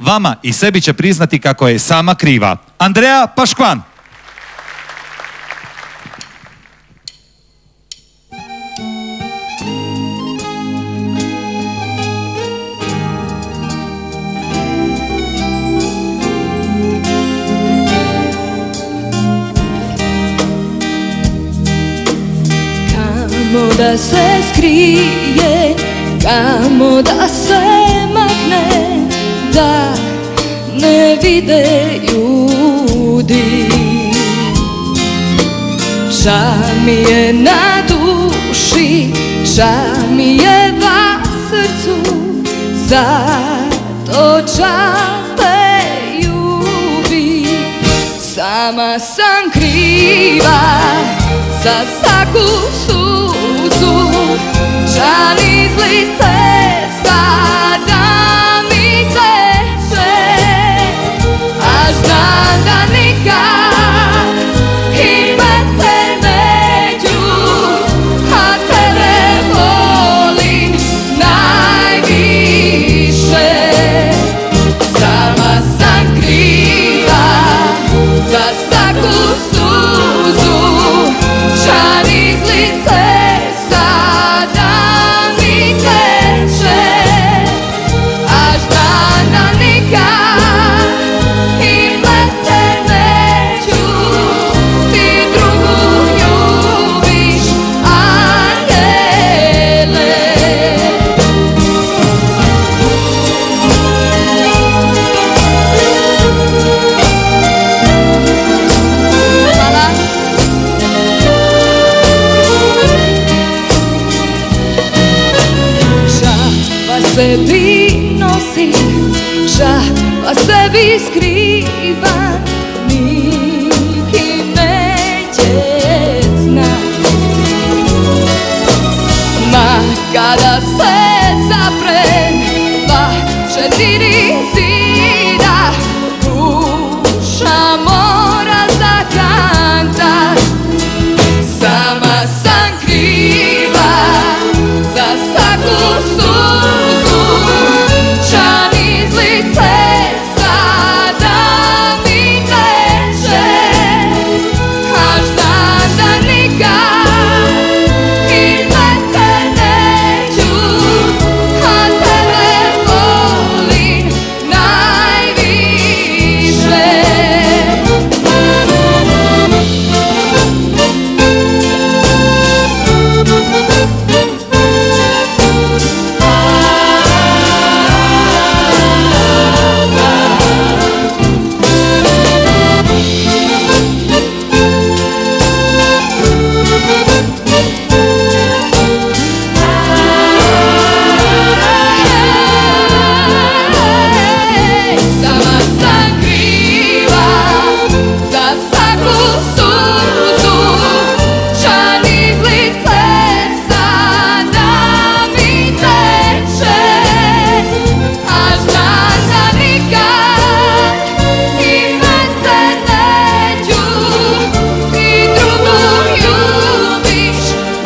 vama i sebi će priznati kako je sama kriva. Andrea Paškvan. Kamo da se skrije, kamo da se makne, da ne vide ljudi. Ža mi je na duši, ža mi je na srcu, zato džabe ljubim. Sama sam kriva za svaku suzu, žali iz lice sada mi teče, a znam da nikad imate neću, a tebe volim najviše. Sama sam kriva za svaku suzu, žali iz lice sada mi teče, a znam da nikad imate neću, ti drugu ljubiš, anđele. Hvala. Žaba sebi nosim, žaba sebi skrivam, nikim neće znat. Ma kada se zaprem dva četiri zida, duša mora zakantat. Sama sam kriva za svaku suzu, žali iz lice sada mi teče, a znam da nikad imate neću, a tebe volim najviše. Sama sam kriva za svaku suzu, žali iz lice sada mi teče, a znam da nikad imate neću, ti drugu ljubiš,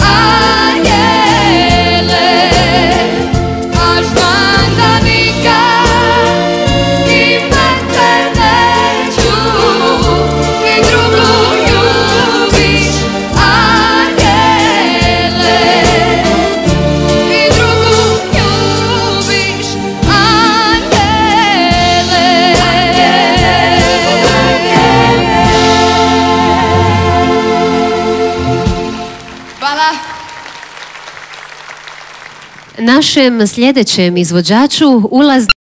anđele. A znam da nikad imate neću, ti drugu ljubiš, anđele. Ti drugu ljubiš, anđele. Hvala. Našem sljedećem izvođaču ulaz